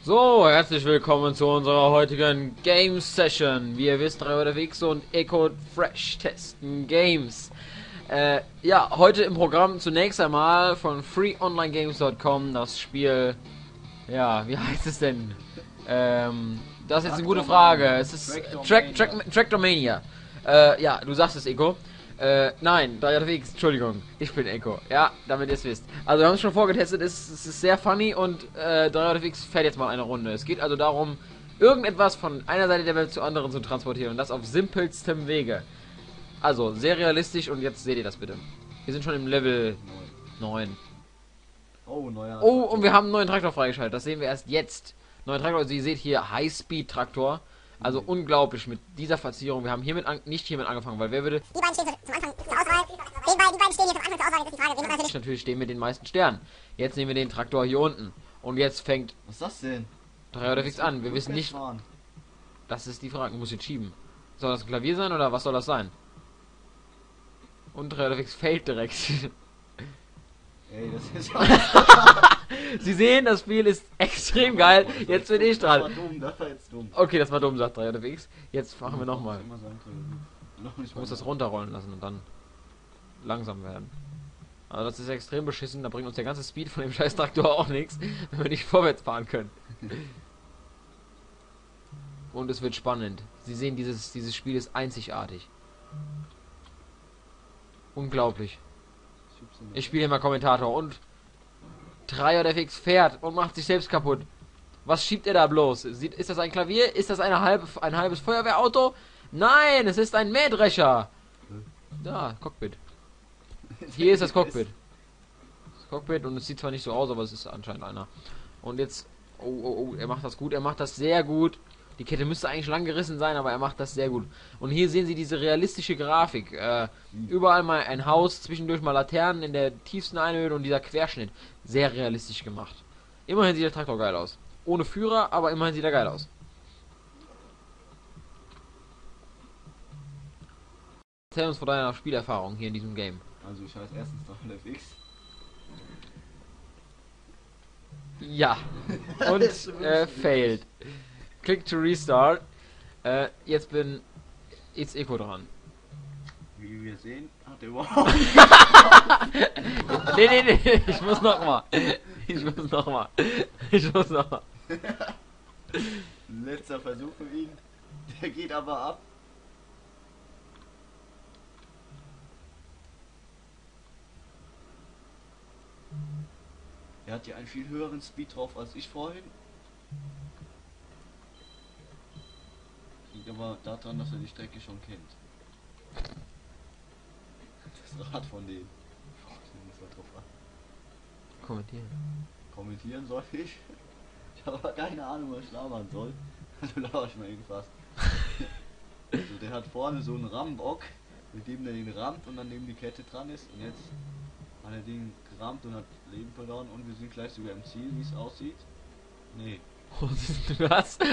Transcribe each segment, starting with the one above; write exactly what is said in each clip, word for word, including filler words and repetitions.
So, herzlich willkommen zu unserer heutigen Game Session. Wie ihr wisst, drei oder X und Echo Fresh testen Games. Äh, ja, heute im Programm zunächst einmal von free online games punkt com das Spiel. Ja, wie heißt es denn? Ähm, das ist jetzt eine gute Frage. Es ist Track, Track, Tractormania. Äh, ja, du sagst es, Echo. Äh, nein, drei oder X, Entschuldigung, ich bin Echo. Ja, damit ihr es wisst. Also wir haben es schon vorgetestet, es, es ist sehr funny und äh, drei oder X fährt jetzt mal eine Runde. Es geht also darum, irgendetwas von einer Seite der Welt zur anderen zu transportieren und das auf simpelstem Wege. Also, sehr realistisch und jetzt seht ihr das bitte. Wir sind schon im Level neun. Oh, neuer. Oh, und wir haben einen neuen Traktor freigeschaltet. Das sehen wir erst jetzt. Neuer Traktor, also ihr seht hier High-Speed-Traktor. Also mhm. unglaublich mit dieser Verzierung. Wir haben hiermit an, nicht hiermit angefangen, weil wer würde... Die beiden stehen zum Anfang zur Auswahl. Die beiden, die beiden stehen hier zum Anfang zur Auswahl. Das ist die Frage. Wen natürlich. Natürlich stehen wir den meisten Sternen. Jetzt nehmen wir den Traktor hier unten. Und jetzt fängt... Was ist das denn? drei oder Fix an. Wir wissen nicht... Fahren. Das ist die Frage. Muss jetzt schieben. Soll das ein Klavier sein oder was soll das sein? Und drei oder Fix fällt direkt. Ey, das ist Sie sehen, das Spiel ist extrem geil. Jetzt bin ich dran. Das war dumm, das war jetzt dumm. Okay, das war dumm, sagt drei oder Fix. Jetzt machen wir nochmal. Immer sagen können. Noch nicht Ich muss mal. das runterrollen lassen und dann langsam werden. Also das ist extrem beschissen. Da bringt uns der ganze Speed von dem scheiß Traktor auch nichts, wenn wir nicht vorwärts fahren können. Und es wird spannend. Sie sehen, dieses, dieses Spiel ist einzigartig. Unglaublich. Ich spiele hier mal Kommentator und drei oder Fix fährt und macht sich selbst kaputt. Was schiebt er da bloß? Sieht, ist das ein Klavier? Ist das eine halbe, ein halbes Feuerwehrauto? Nein, es ist ein Mähdrescher. Da, Cockpit. Hier ist das Cockpit. Das Cockpit und es sieht zwar nicht so aus, aber es ist anscheinend einer. Und jetzt, oh, oh, oh, er macht das gut, er macht das sehr gut. Die Kette müsste eigentlich lang gerissen sein, aber er macht das sehr gut. Und hier sehen Sie diese realistische Grafik. Äh, überall mal ein Haus, zwischendurch mal Laternen in der tiefsten Einöde und dieser Querschnitt. Sehr realistisch gemacht. Immerhin sieht der Traktor geil aus. Ohne Führer, aber immerhin sieht er geil aus. Erzähl uns von deiner Spielerfahrung hier in diesem Game. Also ich heiße erstens drei oder Fix. Ja. Und äh, failed. Click to restart. Äh, jetzt bin jetzt Echo dran. Wie wir sehen, hat er überhaupt. nee, nee, nee, ich muss noch mal. Ich muss noch mal. Ich muss noch mal. Letzter Versuch für ihn. Der geht aber ab. Er hat ja einen viel höheren Speed drauf als ich vorhin. Liegt aber daran, dass er die Strecke schon kennt. Das Rad von dem. Muss man drauf an. Kommentieren. Kommentieren soll ich? Ich habe aber keine Ahnung, was ich labern soll. Also laber ich mal irgendwas. Also der hat vorne so einen Rambock, mit dem der den rammt und dann neben die Kette dran ist. Und jetzt hat er den gerammt und hat Leben verloren und wir sind gleich sogar im Ziel, wie es aussieht. Nee. Du hast.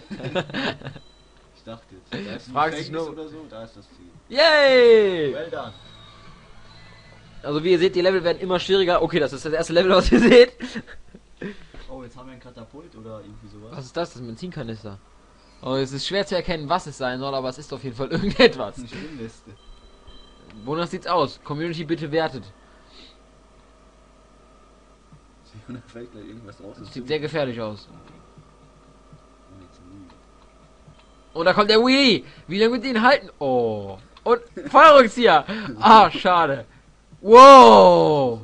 Ich dachte jetzt, da ist ein Fragt sich Gefängnis nur- oder so, da ist das Ziel. Yay! Well done. Also wie ihr seht, die Level werden immer schwieriger. Okay, das ist das erste Level, was ihr seht. Oh, jetzt haben wir ein Katapult oder irgendwie sowas. Was ist das? Das ist ein Benzinkanister. Oh, es ist schwer zu erkennen, was es sein soll, aber es ist auf jeden Fall irgendetwas. Eine Schwimmweste. Wonach sieht's aus? Community bitte wertet. Da fällt gleich irgendwas raus. Das sieht sehr gefährlich aus. Oh, jetzt ein Wii. Und da kommt der Wheelie. Wie lange wird ihn halten? Oh. Und Feuerrückzieher. Ah, schade. Wow.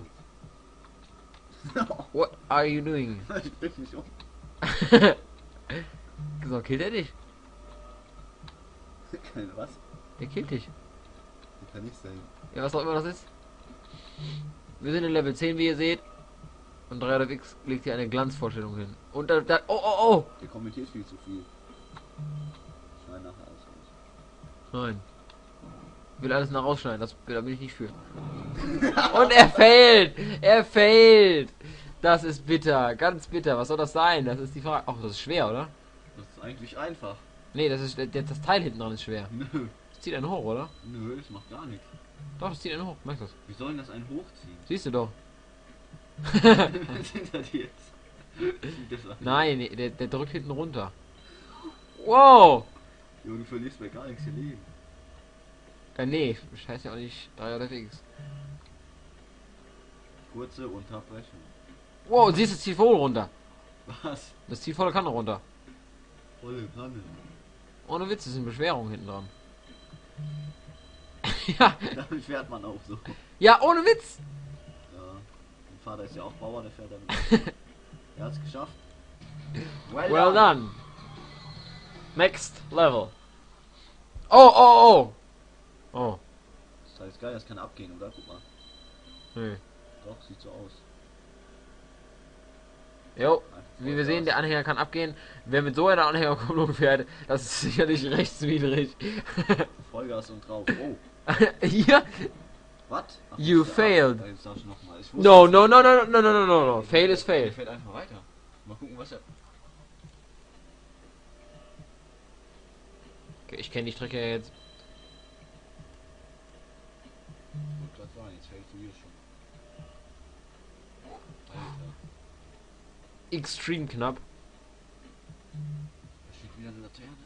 What are you doing? Ich bring mich um. So, killt er dich? Keine was? Der killt dich. Das kann nicht sein. Ja, was auch immer das ist. Wir sind in Level zehn, wie ihr seht. Und drei oder X legt hier eine Glanzvorstellung hin. Und da, da oh, oh, oh. Der kommentiert viel zu viel. Ich schneide nachher alles raus. Nein. Ich will alles nach rausschneiden, das, da bin ich nicht für. Und er fällt! Er fällt! Das ist bitter, ganz bitter. Was soll das sein? Das ist die Frage. Ach, das ist schwer, oder? Das ist eigentlich einfach. Nee, das ist das, das Teil hinten dran ist schwer. Nö. Das zieht einen hoch, oder? Nö, das macht gar nichts. Doch, das zieht einen hoch. Merkst du das? Wie sollen das einen hochziehen? Siehst du doch. Was sind das jetzt? Sieht das an. Nein, nee, der, der drückt hinten runter. Wow! Jo, du verlierst bei gar nichts hier Leben. Äh, nee, das heißt ja auch nicht drei oder X. Kurze Unterbrechung. Wow, siehst du, das zieht voll runter. Was? Das zieht volle Kanne runter. Volle Kanne. Ohne Witz, das ist eine Beschwerung hinten dran. Ja, Damit fährt man auch so. ja, ohne Witz. Ja. Mein Vater ist ja auch Bauer, der fährt damit. Er hat's geschafft. Well, Well done. Next level. Oh, oh, oh. Oh. Das heißt geil, das kann abgehen, oder? Guck mal. Nee. Doch, sieht so aus. Jo, Einfach wie wir sehen, Vollgas. der Anhänger kann abgehen. Wer mit so einer Anhängerkupplung fährt, das ist sicherlich rechtswidrig. Vollgas und drauf. Oh, Hier? was? Ach, You das ist der failed. Ab- Jetzt darf ich noch mal. Ich wusste No, es no, nicht. no, no, no, no, no, no, no. Fail is Der fail. fährt einfach weiter. Mal gucken, was er. Okay, ich kenne die Strecke ja jetzt. Ich wollte gerade sagen, jetzt fällst du hier schon. Alter, Extrem knapp. da steht wieder eine Laterne.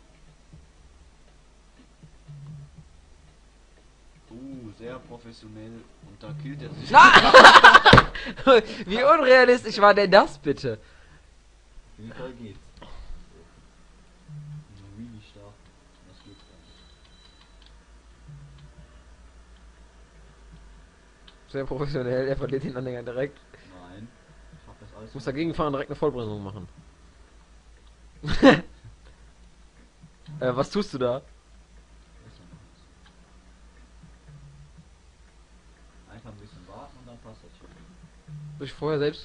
Uh, sehr professionell. Und da killt er sich. Wie unrealistisch war denn das bitte? Wie voll geht's? Really stark. Das geht gar nicht. Sehr professionell, er verliert den Anhänger direkt. Nein. Ich hab das alles. Ich muss dagegen fahren, direkt eine Vollbremsung machen. äh, was tust du da? Einfach ein bisschen warten und dann passt das schon. Soll ich vorher selbst?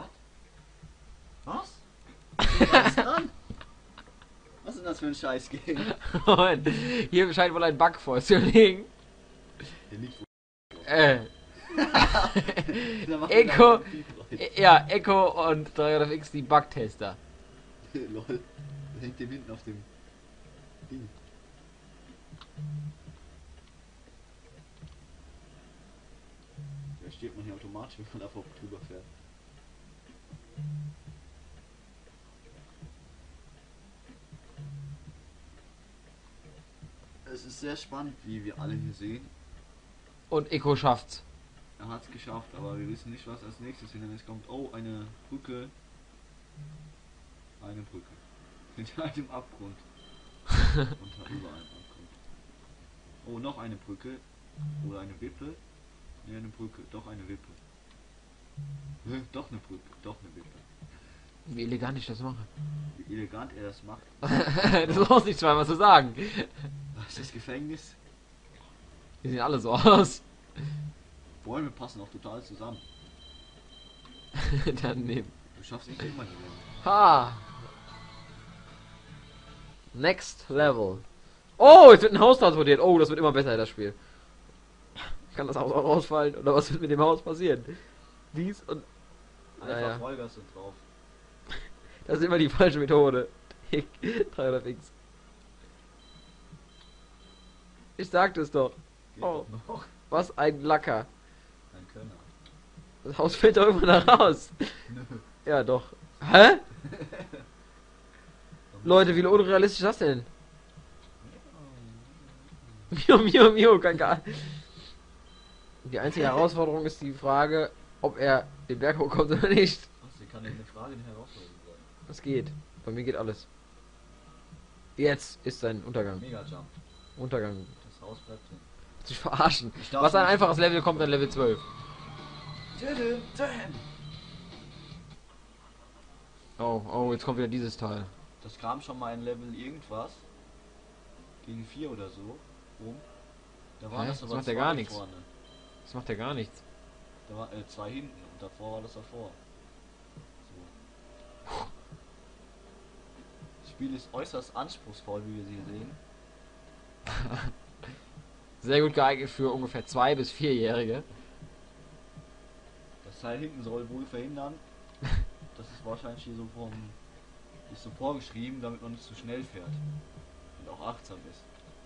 Was? Was ist dran? Was ist denn das für ein Scheiß-Game? Moment, hier scheint wohl ein Bug vorzuliegen. Hier liegt Äh, Da macht Echo. er gar keinen Piep rein. ja, Echo und drei J F X, die Bugtester. Lol. Da hängt dem hinten auf dem Ding. Da steht man hier automatisch, wenn man da vor drüber fährt. Es ist sehr spannend, wie wir alle hier sehen. Und Echo schafft's. Er hat es geschafft, aber wir wissen nicht, was als nächstes hinterher kommt. Oh, eine Brücke. Eine Brücke. Hinter einem Abgrund. Unter über einem Abgrund. Oh, noch eine Brücke. Oder eine Wippe. Ne, eine Brücke. Doch eine Wippe. Hä? Doch eine Brücke. Doch eine Wippe. Wie elegant ich das mache. Wie elegant er das macht. Das brauchst nicht zweimal zu sagen. Was ist das Gefängnis? Die sehen alle so aus. Bäume passen auch total zusammen. Daneben. Du schaffst nicht immer die Welt. Ha! Next level. Oh, jetzt wird ein Haus transportiert. Oh, das wird immer besser, das Spiel. Kann das Haus auch rausfallen? Oder was wird mit dem Haus passieren? Dies und... Einfach Naja. Vollgas und drauf. Das ist immer die falsche Methode. drei J F X. Ich sagte es doch. Geht Oh. doch noch. Was ein Lacker. Ein Könner. Das Haus fällt doch immer da raus. Nö. Ja, doch. Hä? Leute, wie unrealistisch ist das denn? Mio, Mio, Mio, kann gar... Die einzige Herausforderung ist die Frage, ob er den Berg hochkommt oder nicht. Was, hier kann ja eine Frage eine Herausforderung sein. Das geht. Bei mir geht alles. Jetzt ist sein Untergang. Mega Jump. Untergang. Das Haus bleibt drin. Sich verarschen. Ich darf Was ein nicht- einfaches Level kommt an Level zwölf. Oh, oh, jetzt kommt wieder dieses Teil. Das kam schon mal ein Level irgendwas. Gegen vier oder so. Rum. Da waren Hä? das Das aber macht ja zwei gar nichts. vorne. Das macht ja gar nichts. Da war äh, zwei hinten und davor war das davor. So. Das Spiel ist äußerst anspruchsvoll, wie wir sie hier sehen. Sehr gut geeignet für ungefähr zwei bis vierjährige. Das Teil hinten soll wohl verhindern. Das ist wahrscheinlich hier so vom ist so vorgeschrieben, damit man nicht zu schnell fährt. Und auch achtsam ist.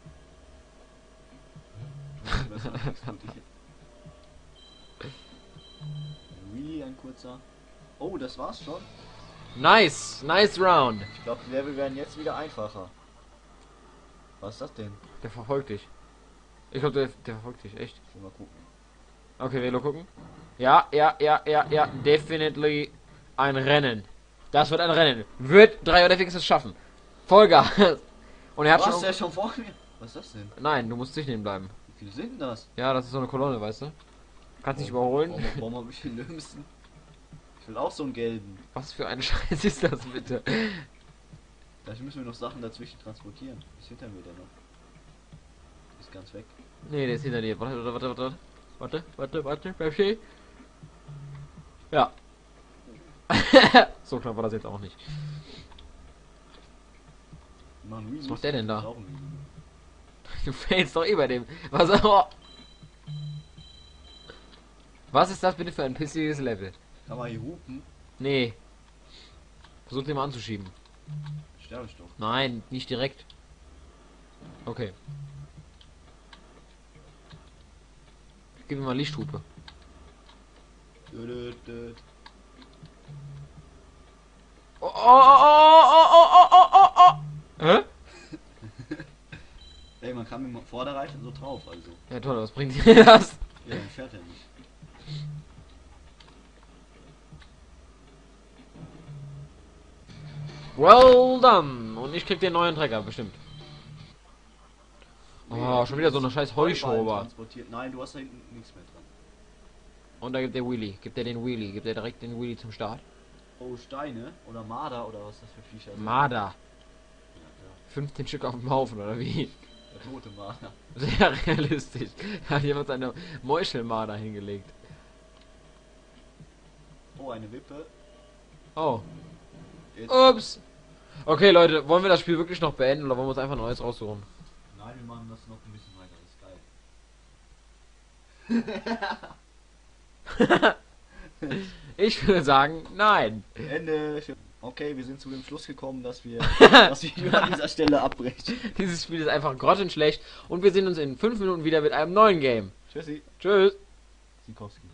Du weißt besser als ich tut dich. Really ein kurzer. Oh, das war's schon. Nice, nice round. Ich glaube, die Level werden jetzt wieder einfacher. Was ist das denn? Der verfolgt dich. Ich glaube, der, der verfolgt dich, echt. Ich will mal gucken. Okay, Velo gucken. Ja, ja, ja, ja, ja, definitely ein Rennen. Das wird ein Rennen. Wird drei oder Fix es schaffen. Vollgas. Und er hat Was, schon... der ist schon vor mir? Was ist das denn? Nein, du musst nicht bleiben. Wie viele sind denn das? Ja, das ist so eine Kolonne, weißt du? Kannst dich überholen. Warum, warum hab ich den Lömsten? Ich will auch so einen gelben. Was für ein Scheiß ist das bitte? Vielleicht müssen wir noch Sachen dazwischen transportieren. Ist hinter mir der noch? Ist ganz weg. Nee, der ist hinter dir. Warte, warte, warte, warte. Warte, warte, warte, bleib stehen. Ja. So knapp war das jetzt auch nicht. Mann, Was macht der denn da? Ist auch ein Wheelie. Du fällst doch eh bei dem. Was, oh. Was ist das bitte für ein pissiges Level? Kann man hier hupen? Nee. Versuch den mal anzuschieben. Sterbe ich doch. Nein, nicht direkt. Okay. Gib mir mal Lichthupe. Dö, dö, dö. Oh, oh, oh, oh, oh, oh, oh, oh, oh. Hä? Ey, man kann mit dem Vorderreifen so drauf, also. Ja toll, was bringt dir das? Ja, dann fährt er nicht. Well done. Und ich krieg den neuen Trecker, bestimmt. Oh, schon wieder so eine scheiß Heuschrober. Transportiert. Nein, du hast da hinten nichts mehr dran. Und da gibt der Wheelie. Gibt er den Wheelie. Gibt er direkt den Wheelie zum Start. Oh, Steine oder Marder oder was ist das für Viecher sind? Marder. Ja, fünfzehn Stück auf dem Haufen, oder wie? ja. Der tote Marder. Sehr realistisch. Da hat jemand seine Meuchelmarder hingelegt. Oh, eine Wippe. Oh. Jetzt. Ups. Okay, Leute, wollen wir das Spiel wirklich noch beenden oder wollen wir uns einfach ein neues raussuchen? Nein, wir machen das noch ein bisschen weiter. Das ist geil. Ich würde sagen, nein. Ende. Okay, wir sind zu dem Schluss gekommen, dass wir das Video an dieser Stelle abbrechen. Dieses Spiel ist einfach grottenschlecht und wir sehen uns in fünf Minuten wieder mit einem neuen Game. Tschüssi. Tschüss. Sikowski.